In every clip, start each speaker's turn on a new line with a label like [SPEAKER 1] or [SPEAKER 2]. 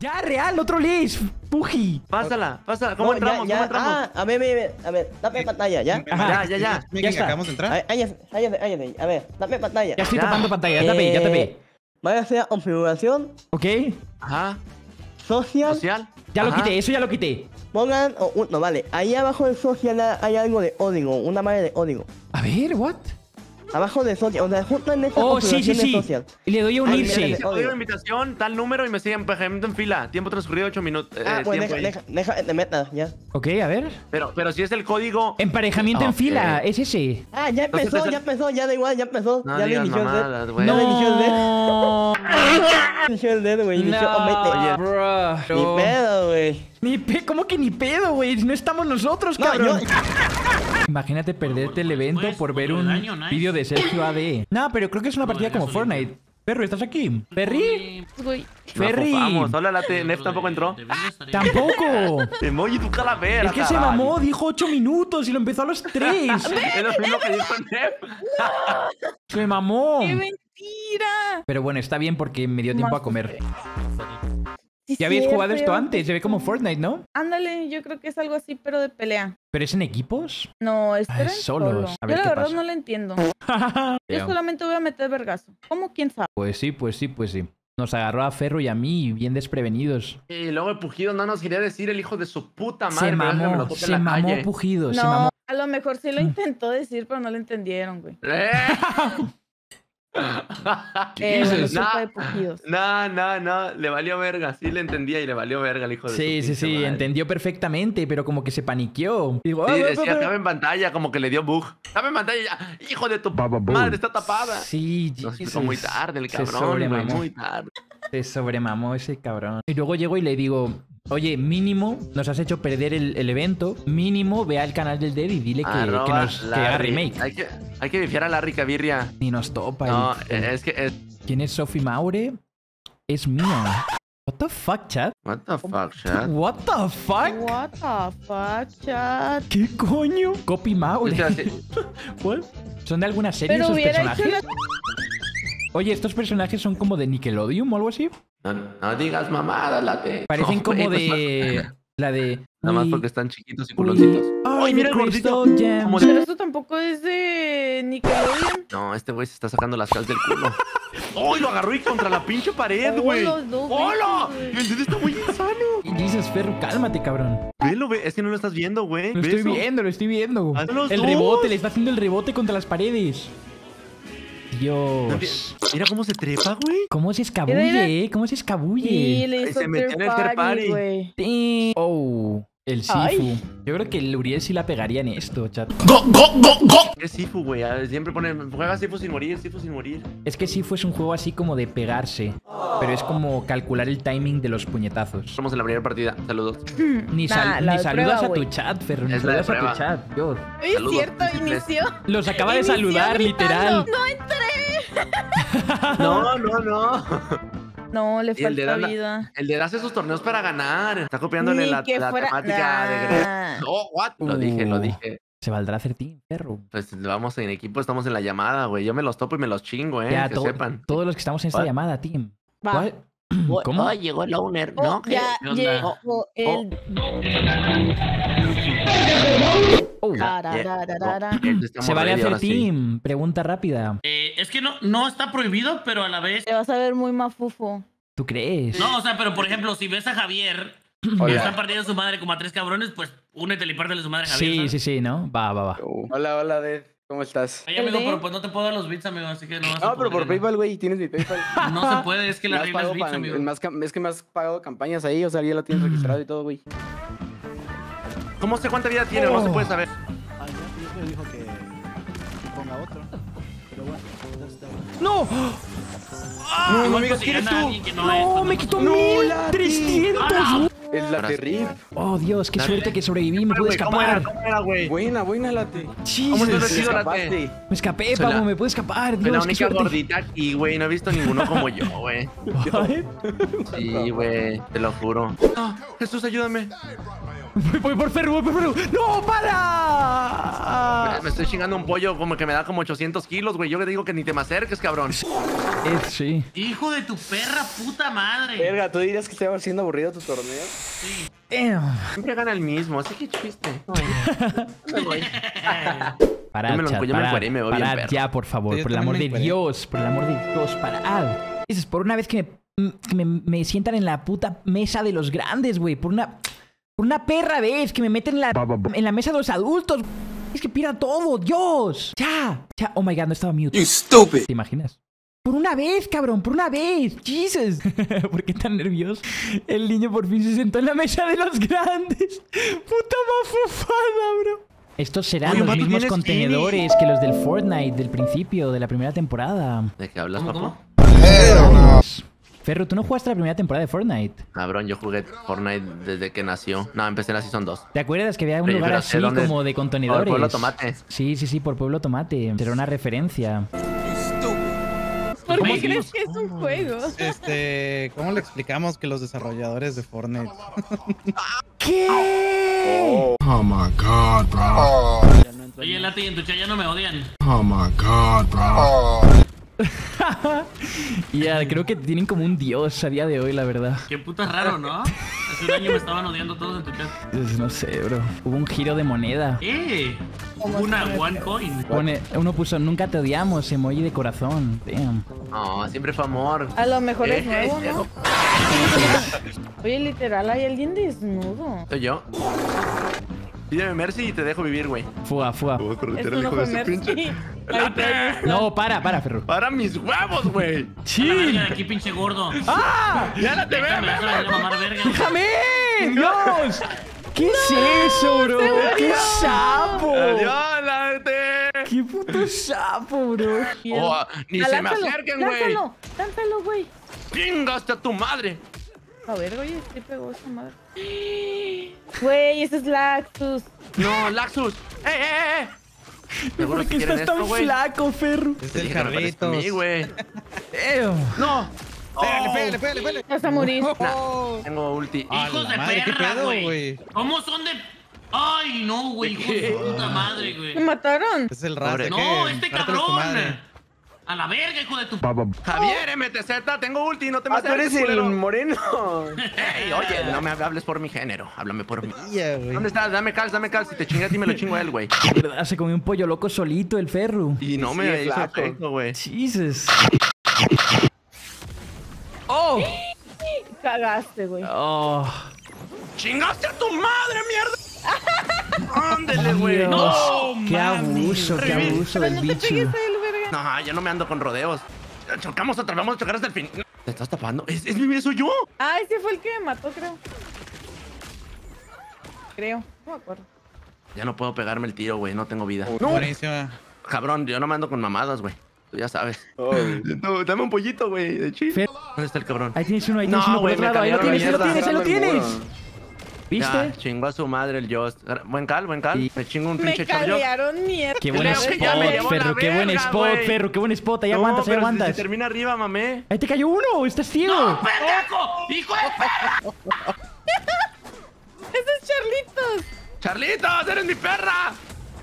[SPEAKER 1] Ya, real, otro les. Puji.
[SPEAKER 2] Pásala. ¿Cómo
[SPEAKER 3] No,
[SPEAKER 2] entramos?
[SPEAKER 3] ya.
[SPEAKER 2] ¿Cómo entramos?
[SPEAKER 3] Ah, a ver, dame pantalla, ¿ya?
[SPEAKER 1] Ajá.
[SPEAKER 2] Ya.
[SPEAKER 4] Ya
[SPEAKER 1] está.
[SPEAKER 4] acabamos de entrar.
[SPEAKER 3] Cállate. A ver, dame pantalla.
[SPEAKER 1] Ya estoy
[SPEAKER 2] Ya.
[SPEAKER 1] tapando pantalla, ya te ve.
[SPEAKER 3] Voy a hacer configuración,
[SPEAKER 1] ¿Ok?
[SPEAKER 2] Ajá.
[SPEAKER 3] social.
[SPEAKER 2] Social.
[SPEAKER 1] Ya lo
[SPEAKER 2] Ajá.
[SPEAKER 1] quité, eso ya lo quité.
[SPEAKER 3] Pongan, no, vale. Ahí abajo del social hay algo de código, una madre de código.
[SPEAKER 1] A ver, what?
[SPEAKER 3] Abajo de social, o sea, justo en esta
[SPEAKER 1] Oh, sí.
[SPEAKER 3] configuración de social.
[SPEAKER 1] Y le doy a
[SPEAKER 2] Ay, mira,
[SPEAKER 1] unirse.
[SPEAKER 2] dice, código de invitación, tal número y me siguen empejamiento en fila. Tiempo transcurrido 8 minutos.
[SPEAKER 3] Pues
[SPEAKER 2] Tiempo ahí.
[SPEAKER 3] deja de metas, ya.
[SPEAKER 1] Ok, a ver.
[SPEAKER 2] Pero si es el código.
[SPEAKER 1] Emparejamiento en
[SPEAKER 2] Ok.
[SPEAKER 1] fila, es ese.
[SPEAKER 3] Ah, ya empezó, ya da igual, ya empezó.
[SPEAKER 2] No
[SPEAKER 3] Ya lo
[SPEAKER 2] digas
[SPEAKER 3] inició el dedo.
[SPEAKER 2] mamadas, güey.
[SPEAKER 3] No.
[SPEAKER 1] No.
[SPEAKER 3] Inició el dedo, güey, inició con 20.
[SPEAKER 2] Oye.
[SPEAKER 1] Bro.
[SPEAKER 3] Ni pedo, güey.
[SPEAKER 1] ¿Cómo que ni pedo, güey? No estamos nosotros,
[SPEAKER 3] No,
[SPEAKER 1] cabrón. Imagínate perderte el evento
[SPEAKER 5] Pues,
[SPEAKER 1] por ver
[SPEAKER 5] otro
[SPEAKER 1] un
[SPEAKER 5] daño, nice.
[SPEAKER 1] vídeo de Sergio AD. No, pero creo que es una partida como Fortnite. Perro, ¿estás aquí? ¿Perry?
[SPEAKER 6] Güey.
[SPEAKER 1] Ferry.
[SPEAKER 2] Vamos, hola, Late. Nef tampoco entró.
[SPEAKER 1] Tampoco.
[SPEAKER 2] Emoji tu calavera.
[SPEAKER 1] Es que se
[SPEAKER 2] caray.
[SPEAKER 1] mamó, dijo 8 minutos y lo empezó a los 3.
[SPEAKER 2] Es lo mismo que dijo Nef.
[SPEAKER 1] Se mamó.
[SPEAKER 6] ¡Qué mentira!
[SPEAKER 1] Pero bueno, está bien porque me dio tiempo a comer.
[SPEAKER 6] Sí,
[SPEAKER 1] Ya habéis
[SPEAKER 6] cierto,
[SPEAKER 1] jugado esto
[SPEAKER 6] ya
[SPEAKER 1] antes, se ve como
[SPEAKER 6] empezó.
[SPEAKER 1] Fortnite, ¿no?
[SPEAKER 6] Ándale, yo creo que es algo así, pero de pelea.
[SPEAKER 1] ¿Pero es en equipos?
[SPEAKER 6] No,
[SPEAKER 1] Ah,
[SPEAKER 6] esperen
[SPEAKER 1] es solos. A ver
[SPEAKER 6] Yo
[SPEAKER 1] qué
[SPEAKER 6] la verdad
[SPEAKER 1] pasa.
[SPEAKER 6] no lo entiendo. Yo solamente voy a meter vergazo. ¿Cómo? ¿Quién sabe?
[SPEAKER 1] Pues sí. Nos agarró a Ferro y a mí, bien desprevenidos.
[SPEAKER 2] Y luego el Pujido no nos quería decir el hijo de su puta madre.
[SPEAKER 1] Se
[SPEAKER 2] me deja que me lo
[SPEAKER 1] mamó,
[SPEAKER 2] tope en
[SPEAKER 1] se
[SPEAKER 2] la
[SPEAKER 1] mamó
[SPEAKER 2] calle.
[SPEAKER 1] Pujido, se
[SPEAKER 6] No,
[SPEAKER 1] mamó.
[SPEAKER 6] a lo mejor sí lo intentó decir, pero no lo entendieron, güey.
[SPEAKER 1] ¿Qué
[SPEAKER 6] Bueno,
[SPEAKER 1] dices?
[SPEAKER 6] sopa de pujidos.
[SPEAKER 2] No, le valió verga. Sí le entendía y le valió verga el hijo de su
[SPEAKER 1] Sí,
[SPEAKER 2] pinche madre.
[SPEAKER 1] entendió perfectamente, pero como que se paniqueó. Digo,
[SPEAKER 2] Sí, decía, estaba en pantalla, como que le dio bug. Estaba en pantalla ya. Hijo de tu madre, está tapada.
[SPEAKER 1] Sí,
[SPEAKER 2] Nos explicó muy tarde el
[SPEAKER 1] Se
[SPEAKER 2] cabrón, güey,
[SPEAKER 1] sobremamó.
[SPEAKER 2] muy tarde.
[SPEAKER 1] Se sobremamó ese cabrón. Y luego llego y le digo, oye, mínimo, nos has hecho perder el evento. Mínimo, ve al canal del Dead y dile que
[SPEAKER 2] Arroba
[SPEAKER 1] que haga
[SPEAKER 2] Larry.
[SPEAKER 1] remake.
[SPEAKER 2] Hay que bifiar a Larry Cavirria.
[SPEAKER 1] Ni nos topa.
[SPEAKER 2] No,
[SPEAKER 1] el-
[SPEAKER 2] es que...
[SPEAKER 1] ¿Quién es Sophie Maure? Es mía. What the fuck, chat?
[SPEAKER 2] What the fuck, chat?
[SPEAKER 1] What the fuck?
[SPEAKER 6] What the fuck, chat.
[SPEAKER 1] ¿Qué coño? Copy Maure.
[SPEAKER 2] Espérate.
[SPEAKER 1] ¿What? ¿Son de alguna serie
[SPEAKER 6] Pero
[SPEAKER 1] esos
[SPEAKER 6] hubiera
[SPEAKER 1] personajes?
[SPEAKER 6] hecho
[SPEAKER 1] Oye, ¿estos personajes son como de Nickelodeon o algo así?
[SPEAKER 2] No digas mamadas, Late.
[SPEAKER 1] Parecen
[SPEAKER 2] No,
[SPEAKER 1] como
[SPEAKER 2] güey,
[SPEAKER 1] de... La de...
[SPEAKER 2] Nada más
[SPEAKER 1] We
[SPEAKER 2] porque están chiquitos y culoncitos.
[SPEAKER 1] are
[SPEAKER 2] ¡Ay, mira el
[SPEAKER 1] the
[SPEAKER 2] gordito!
[SPEAKER 1] Crystal Gems.
[SPEAKER 2] Como
[SPEAKER 6] Pero eso tampoco es de Nickelodeon.
[SPEAKER 2] No, este güey se está sacando las calzas del culo. ¡Ay, lo agarró y contra la pinche pared,
[SPEAKER 6] Oh,
[SPEAKER 2] güey!
[SPEAKER 6] los dos
[SPEAKER 2] ¡Hola!
[SPEAKER 6] veces, güey.
[SPEAKER 2] El dedo está muy insano.
[SPEAKER 1] Jesus, Ferro, cálmate, cabrón.
[SPEAKER 2] Velo, ve. Es que no lo estás viendo, güey.
[SPEAKER 1] Lo
[SPEAKER 2] ¿Ves
[SPEAKER 1] estoy
[SPEAKER 2] eso?
[SPEAKER 1] viendo, lo estoy viendo.
[SPEAKER 2] Haz los
[SPEAKER 1] El
[SPEAKER 2] dos.
[SPEAKER 1] rebote, le está haciendo el rebote contra las paredes. Dios.
[SPEAKER 2] Mira cómo se trepa, güey.
[SPEAKER 1] ¿Cómo se escabulle, ¿Cómo se
[SPEAKER 6] Y
[SPEAKER 1] escabulle?
[SPEAKER 6] le
[SPEAKER 2] Ay,
[SPEAKER 6] hizo
[SPEAKER 2] se metió en el third party.
[SPEAKER 6] güey.
[SPEAKER 1] Damn. Oh, el Sifu.
[SPEAKER 6] Ay.
[SPEAKER 1] Yo creo que el Uriel sí la pegaría en esto, chat.
[SPEAKER 2] Es Sifu, güey. Siempre pone. Juega Sifu sin morir, Sifu sin morir.
[SPEAKER 1] Es que Sifu es un juego así como de pegarse. Pero es como calcular el timing de los puñetazos.
[SPEAKER 2] Estamos en la primera partida. Saludos.
[SPEAKER 1] Ni,
[SPEAKER 6] Nah,
[SPEAKER 1] ni
[SPEAKER 6] la de
[SPEAKER 1] saludas
[SPEAKER 6] prueba,
[SPEAKER 1] a tu
[SPEAKER 6] güey.
[SPEAKER 1] chat, Ferro. Ni
[SPEAKER 2] Es la de
[SPEAKER 1] saludas a tu
[SPEAKER 2] prueba.
[SPEAKER 1] chat. Dios.
[SPEAKER 6] Es
[SPEAKER 2] Saludos,
[SPEAKER 6] cierto,
[SPEAKER 2] príncipes.
[SPEAKER 6] inició.
[SPEAKER 1] Los acaba de
[SPEAKER 6] Inició
[SPEAKER 1] saludar,
[SPEAKER 6] gritando,
[SPEAKER 1] literal.
[SPEAKER 6] ¡No entré!
[SPEAKER 2] No.
[SPEAKER 6] No, le
[SPEAKER 2] Y el de
[SPEAKER 6] falta
[SPEAKER 2] Dana-
[SPEAKER 6] vida.
[SPEAKER 2] El de hace esos torneos para ganar. Está copiándole
[SPEAKER 6] Ni
[SPEAKER 2] la
[SPEAKER 6] que fuera-
[SPEAKER 2] temática de
[SPEAKER 6] Nah.
[SPEAKER 2] Greg. No, what? Lo dije.
[SPEAKER 1] Se valdrá hacer team, Ferro.
[SPEAKER 2] Pues vamos en equipo, estamos en la llamada, güey. Yo me los topo y me los chingo,
[SPEAKER 1] Ya,
[SPEAKER 2] que sepan.
[SPEAKER 1] todos los que estamos en esta
[SPEAKER 2] What?
[SPEAKER 1] llamada, team.
[SPEAKER 6] Va.
[SPEAKER 1] ¿Cuál? ¿Cómo?
[SPEAKER 2] Oh, llegó el owner,
[SPEAKER 6] Oh,
[SPEAKER 2] ¿no?
[SPEAKER 6] ya
[SPEAKER 5] ¿Qué onda?
[SPEAKER 6] llegó el...
[SPEAKER 1] Oh,
[SPEAKER 6] Tarararara.
[SPEAKER 1] se vale hacer team. Pregunta rápida.
[SPEAKER 5] Es que no está prohibido, pero a la vez.
[SPEAKER 6] Te vas a ver muy mafufo.
[SPEAKER 1] ¿Tú crees?
[SPEAKER 5] No, o sea, pero por ejemplo, si ves a Javier que está partiendo su madre como a 3 cabrones, pues únetele y pártele su madre a Javier.
[SPEAKER 1] Sí, ¿no? Va.
[SPEAKER 7] Hola, Dead. ¿Cómo estás?
[SPEAKER 5] Oye, amigo,
[SPEAKER 6] ¿El de?
[SPEAKER 5] pero pues no te puedo dar los bits, amigo, así que no vas a
[SPEAKER 7] No, pero por
[SPEAKER 5] poder,
[SPEAKER 7] PayPal, güey. Tienes mi PayPal.
[SPEAKER 5] No se puede, es que
[SPEAKER 7] Me
[SPEAKER 5] la
[SPEAKER 7] has
[SPEAKER 5] regla es
[SPEAKER 7] pagado
[SPEAKER 5] bits, amigo.
[SPEAKER 7] es que me has pagado campañas ahí, o sea, ya lo tienes registrado y todo, güey.
[SPEAKER 2] ¿Cómo sé cuánta vida tiene? No se puede saber.
[SPEAKER 8] Ah, ya me dijo que ponga otro. Pero bueno, entonces está bien.
[SPEAKER 1] ¡No!
[SPEAKER 5] Igual
[SPEAKER 2] amigo,
[SPEAKER 5] conseguirán
[SPEAKER 2] ¿quién eres
[SPEAKER 5] a
[SPEAKER 2] tú?
[SPEAKER 5] alguien que no
[SPEAKER 1] ¡No!
[SPEAKER 5] es, pues,
[SPEAKER 1] ¡Me quitó 1300!
[SPEAKER 7] El Latte Rip.
[SPEAKER 1] Oh, Dios, qué suerte que sobreviví. Me pude escapar.
[SPEAKER 2] ¿Cómo era, güey?
[SPEAKER 7] Buena, Late.
[SPEAKER 2] ¿Cómo
[SPEAKER 1] Jesus.
[SPEAKER 2] estás vestido, Late?
[SPEAKER 7] Escapaste.
[SPEAKER 1] Me escapé,
[SPEAKER 2] Soy la-
[SPEAKER 1] Pavo. Me pude escapar.
[SPEAKER 2] Soy la
[SPEAKER 1] Dios, qué
[SPEAKER 2] única
[SPEAKER 1] suerte.
[SPEAKER 2] gordita aquí, güey. No he visto ninguno como yo, güey.
[SPEAKER 1] What?
[SPEAKER 2] Sí, güey. Te lo juro. No, Jesús, ayúdame.
[SPEAKER 1] Voy por Ferru, voy por Ferru. ¡No, para!
[SPEAKER 2] Me estoy chingando un pollo como que me da como 800 kilos, güey. Yo le digo que ni te me acerques, cabrón.
[SPEAKER 1] Sí.
[SPEAKER 5] Hijo de tu perra puta madre.
[SPEAKER 7] Verga, ¿tú dirías que estaba siendo aburrido tu torneo?
[SPEAKER 1] Damn.
[SPEAKER 2] Siempre gana el mismo, así que chiste.
[SPEAKER 1] Parad,
[SPEAKER 2] Yo me lo
[SPEAKER 1] chat,
[SPEAKER 2] encuentro, me encueré y me voy bien
[SPEAKER 1] parad
[SPEAKER 2] perro.
[SPEAKER 1] ya, por favor.
[SPEAKER 8] Sí, yo
[SPEAKER 1] Por el amor de
[SPEAKER 8] también me encueré.
[SPEAKER 1] Dios. Por el amor de Dios, parad. Dices, por una vez que me sientan en la puta mesa de los grandes, güey. Por una perra vez que me meten en la mesa de los adultos. Es que pierda todo, Dios. Ya. Oh my God, no estaba mute.
[SPEAKER 4] You stupid.
[SPEAKER 1] ¿Te imaginas? Por una vez, cabrón, por una vez. Jesus. ¿Por qué tan nervioso? El niño por fin se sentó en la mesa de los grandes. Puta mafufada, bro. Estos serán
[SPEAKER 2] Oye,
[SPEAKER 1] los
[SPEAKER 2] papi,
[SPEAKER 1] mismos
[SPEAKER 2] tienes
[SPEAKER 1] contenedores que los del Fortnite del principio de la primera temporada.
[SPEAKER 2] ¿De qué hablas,
[SPEAKER 5] ¿Cómo?
[SPEAKER 2] papá?
[SPEAKER 1] Ferro, ¿tú no jugaste la primera temporada de Fortnite?
[SPEAKER 2] Cabrón, yo jugué Fortnite desde que nació. No, empecé en la Season 2.
[SPEAKER 1] ¿Te acuerdas que había un
[SPEAKER 2] Pero
[SPEAKER 1] lugar
[SPEAKER 2] sé
[SPEAKER 1] así
[SPEAKER 2] dónde-
[SPEAKER 1] como de
[SPEAKER 2] Por el
[SPEAKER 1] contenedores?
[SPEAKER 2] Pueblo Tomate.
[SPEAKER 1] Sí, por Pueblo Tomate. Será una referencia.
[SPEAKER 6] ¿Por
[SPEAKER 2] ¿Cómo
[SPEAKER 6] qué
[SPEAKER 2] se
[SPEAKER 6] crees
[SPEAKER 2] llama?
[SPEAKER 6] que es un juego?
[SPEAKER 8] ¿Cómo le explicamos que los desarrolladores de Fortnite?
[SPEAKER 1] ¿Qué?
[SPEAKER 4] Oh my god, bro.
[SPEAKER 5] Oye, Lati, y en tu chat ya no me odian.
[SPEAKER 4] Oh my god, bro.
[SPEAKER 1] Ya, creo que tienen como un dios a día de hoy, la verdad.
[SPEAKER 5] Qué puto raro, ¿no? Hace un año me estaban odiando todos en tu chat.
[SPEAKER 1] Pues no sé, bro. Hubo un giro de moneda.
[SPEAKER 5] Una one coin.
[SPEAKER 1] Uno puso, nunca te odiamos, emoji de corazón. Damn.
[SPEAKER 2] No, siempre fue amor.
[SPEAKER 6] A lo mejor es nuevo, ¿no? Oye, literal, hay alguien desnudo.
[SPEAKER 2] Soy yo. Pídeme Mercy y te dejo vivir, güey.
[SPEAKER 1] Fuga.
[SPEAKER 6] Es un ojo de Mercy.
[SPEAKER 1] No, para, Ferro.
[SPEAKER 2] Para mis huevos, güey.
[SPEAKER 5] A la verga de aquí, pinche gordo.
[SPEAKER 2] Ya la te veo,
[SPEAKER 5] Déjame, déjame de mamar verga.
[SPEAKER 1] ¡Déjame! ¡Dios! ¿Qué es eso, bro? ¡Qué sapo!
[SPEAKER 2] Adiós, Late.
[SPEAKER 1] ¡Qué puto sapo, bro!
[SPEAKER 2] Oh, ni se me acerquen, güey.
[SPEAKER 6] Lánzalo, güey.
[SPEAKER 2] Chingaste a tu madre.
[SPEAKER 6] A ver, oye, sí pegó esa madre. Güey, ese es Laxus.
[SPEAKER 2] No, Laxus. Seguro
[SPEAKER 1] ¿Por
[SPEAKER 2] que
[SPEAKER 1] qué
[SPEAKER 2] quieren
[SPEAKER 1] estás tan
[SPEAKER 2] esto, güey.
[SPEAKER 1] flaco, Ferro?
[SPEAKER 8] Es
[SPEAKER 2] Te
[SPEAKER 8] el
[SPEAKER 2] dije que no parezca a
[SPEAKER 8] Carlitos.
[SPEAKER 2] mí, güey.
[SPEAKER 1] Damn.
[SPEAKER 2] No.
[SPEAKER 8] Pégale.
[SPEAKER 6] Vas a morir.
[SPEAKER 2] Tengo ulti.
[SPEAKER 8] A
[SPEAKER 5] Hijos
[SPEAKER 8] la
[SPEAKER 5] de
[SPEAKER 8] madre, ¿qué
[SPEAKER 5] perra,
[SPEAKER 8] pedo,
[SPEAKER 5] güey.
[SPEAKER 8] güey?
[SPEAKER 5] ¿Cómo son de...? Ay, no, güey. Hijos de puta madre,
[SPEAKER 6] ¿Me
[SPEAKER 5] güey.
[SPEAKER 6] mataron?
[SPEAKER 8] Es el
[SPEAKER 2] Pobre.
[SPEAKER 8] raza
[SPEAKER 5] No,
[SPEAKER 8] que
[SPEAKER 5] este
[SPEAKER 8] pártelo tu
[SPEAKER 5] cabrón.
[SPEAKER 8] madre.
[SPEAKER 5] A la verga, hijo de tu...
[SPEAKER 2] Javier, MTZ, tengo ulti, no te me
[SPEAKER 7] Ah, tú eres
[SPEAKER 2] acerques,
[SPEAKER 7] el
[SPEAKER 2] culero.
[SPEAKER 7] moreno.
[SPEAKER 2] Ey, oye, no me hables por mi género, háblame por mí.
[SPEAKER 8] Ya, güey.
[SPEAKER 2] ¿Dónde estás? Dame cal. Si te chingas a ti, me lo chingo a él, güey.
[SPEAKER 1] De verdad, se comió un pollo loco solito el Ferro.
[SPEAKER 2] Y no
[SPEAKER 7] Sí,
[SPEAKER 2] me
[SPEAKER 7] es
[SPEAKER 2] hizo
[SPEAKER 7] flaco.
[SPEAKER 2] efecto, güey.
[SPEAKER 1] Jesus. ¡Oh!
[SPEAKER 6] Cagaste, güey.
[SPEAKER 1] ¡Oh!
[SPEAKER 2] ¡Chingaste a tu madre, mierda! ¡Ándele, güey!
[SPEAKER 1] Dios.
[SPEAKER 2] ¡No!
[SPEAKER 1] ¡Qué
[SPEAKER 2] mames!
[SPEAKER 1] abuso, qué
[SPEAKER 2] Revivir.
[SPEAKER 1] abuso
[SPEAKER 6] Pero
[SPEAKER 1] del
[SPEAKER 6] no te
[SPEAKER 1] bicho!
[SPEAKER 6] pegues a él, verga.
[SPEAKER 2] No, yo no me ando con rodeos. Chocamos otra, vamos a chocar hasta el fin. ¿Te estás tapando? ¿Es mi beso yo?
[SPEAKER 6] Ah, ese fue el que me mató, creo. No me acuerdo.
[SPEAKER 2] Ya no puedo pegarme el tiro, güey, no tengo vida.
[SPEAKER 8] Buenísima.
[SPEAKER 2] Cabrón, yo no me ando con mamadas, güey. Tú ya sabes.
[SPEAKER 7] Ay.
[SPEAKER 2] No, dame un pollito, güey, de chile.
[SPEAKER 1] Fer-
[SPEAKER 2] ¿Dónde está el cabrón?
[SPEAKER 1] Ahí tienes uno,
[SPEAKER 2] No,
[SPEAKER 1] por
[SPEAKER 2] güey,
[SPEAKER 1] otro
[SPEAKER 2] me
[SPEAKER 1] lado. Ahí lo
[SPEAKER 2] cambiaron
[SPEAKER 1] tienes,
[SPEAKER 2] la
[SPEAKER 1] ahí lo
[SPEAKER 2] mierda.
[SPEAKER 1] tienes, ahí lo tienes.
[SPEAKER 2] Ya,
[SPEAKER 1] ¿Viste?
[SPEAKER 2] chingó a su madre el Just. Buen cal.
[SPEAKER 1] Sí.
[SPEAKER 2] Me chingo un
[SPEAKER 6] Me
[SPEAKER 2] pinche charjot.
[SPEAKER 6] calearon mierda.
[SPEAKER 1] Qué buen
[SPEAKER 2] Creo que ya me
[SPEAKER 1] spot,
[SPEAKER 2] llevó
[SPEAKER 1] Ferro,
[SPEAKER 2] la
[SPEAKER 1] qué buen
[SPEAKER 2] verga,
[SPEAKER 1] spot,
[SPEAKER 2] güey.
[SPEAKER 1] Ferro, qué buen spot. Ahí
[SPEAKER 2] No,
[SPEAKER 1] aguantas, ahí
[SPEAKER 2] pero
[SPEAKER 1] aguantas.
[SPEAKER 2] Si termina arriba, mamé.
[SPEAKER 1] Ahí te cayó uno, estás ciego.
[SPEAKER 5] ¡No, pendejo! ¡Hijo de perra!
[SPEAKER 6] ¡Esos charlitos!
[SPEAKER 2] ¡Charlitos, eres mi perra!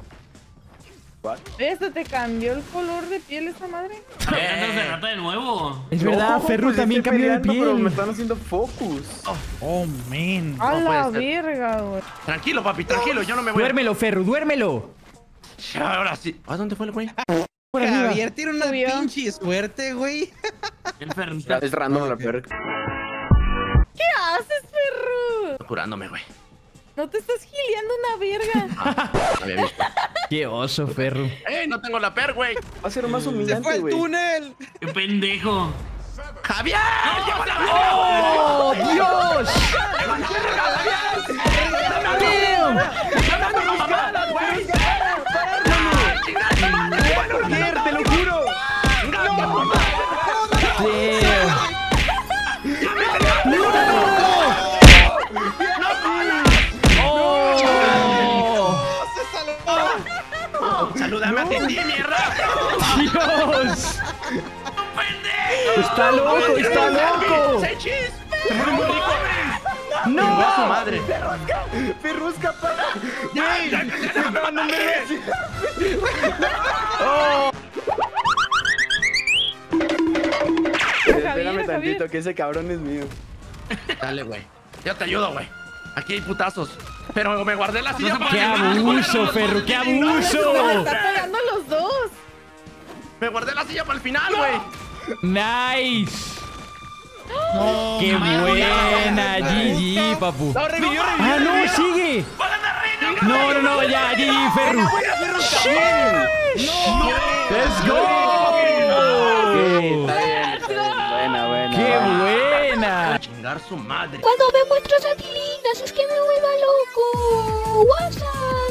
[SPEAKER 6] ¿Esto te cambió el color de piel esa madre?
[SPEAKER 5] Andas de rata de nuevo.
[SPEAKER 1] Es verdad, Ferro
[SPEAKER 7] pues
[SPEAKER 1] también
[SPEAKER 7] estoy
[SPEAKER 1] cambió de
[SPEAKER 7] peleando, Pero me
[SPEAKER 1] piel.
[SPEAKER 7] están haciendo focus.
[SPEAKER 8] Oh, man.
[SPEAKER 6] A la
[SPEAKER 2] puede ser.
[SPEAKER 6] verga, güey.
[SPEAKER 2] Tranquilo, papi, tranquilo, yo no me voy.
[SPEAKER 1] Duérmelo, Ferro, duérmelo.
[SPEAKER 2] Ahora sí. ¿A dónde fue el güey?
[SPEAKER 1] Por arriba.
[SPEAKER 8] Javier tiene una
[SPEAKER 6] Subió.
[SPEAKER 8] pinche suerte, güey.
[SPEAKER 5] Enfermita.
[SPEAKER 7] Es random la perca.
[SPEAKER 6] ¿Qué haces, perro?
[SPEAKER 2] Curándome, güey.
[SPEAKER 6] No te estás gileando una verga.
[SPEAKER 2] No había visto.
[SPEAKER 1] Qué oso, Ferro.
[SPEAKER 2] ¡Ey, no tengo la per, güey!
[SPEAKER 7] Va a ser más
[SPEAKER 8] Se fue
[SPEAKER 7] humillante,
[SPEAKER 8] al
[SPEAKER 7] güey.
[SPEAKER 8] túnel.
[SPEAKER 5] ¡Qué pendejo!
[SPEAKER 2] ¡Javier! ¡Llegó la
[SPEAKER 1] ¡Oh, Dios!
[SPEAKER 7] Javier, te lo juro.
[SPEAKER 1] Damn.
[SPEAKER 2] Salúdame a ti, mierda.
[SPEAKER 1] ¡Dios!
[SPEAKER 5] ¡Un pendejo!
[SPEAKER 1] ¡Está loco! ¡Está loco!
[SPEAKER 2] ¡Sechis! ¡Se muere muy rico!
[SPEAKER 1] ¡No!
[SPEAKER 2] ¡Chingó a su madre!
[SPEAKER 7] Ferrusca, para.
[SPEAKER 2] ¡Ya!
[SPEAKER 7] No, no me ves. Espérame tantito, que ese cabrón es mío.
[SPEAKER 2] Dale, güey. Yo te ayudo, güey. Aquí hay putazos. Pero me guardé la silla para
[SPEAKER 1] ¡Qué abuso, Ferru! ¡Qué abuso!
[SPEAKER 6] Está pegando los dos.
[SPEAKER 2] Me guardé la silla para el final, güey.
[SPEAKER 1] ¡Nice! ¡Qué buena! GG, papu.
[SPEAKER 7] No, revivió.
[SPEAKER 1] ¡Ah, no! ¡Sigue! No, ya, GG, Ferru. ¡Let's go!
[SPEAKER 7] Buena.
[SPEAKER 1] ¡Qué buena!
[SPEAKER 2] Chingar su madre.
[SPEAKER 9] Cuando me muestras a Tilinas es que me vuelva loco. WhatsApp.